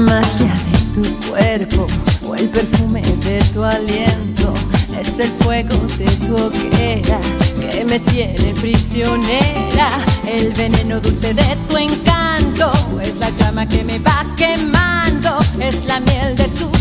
magia de tu cuerpo o el perfume de tu aliento. Es el fuego de tu hoguera que me tiene prisionera. El veneno dulce de tu encanto es la llama que me va quemando. Es la miel de tu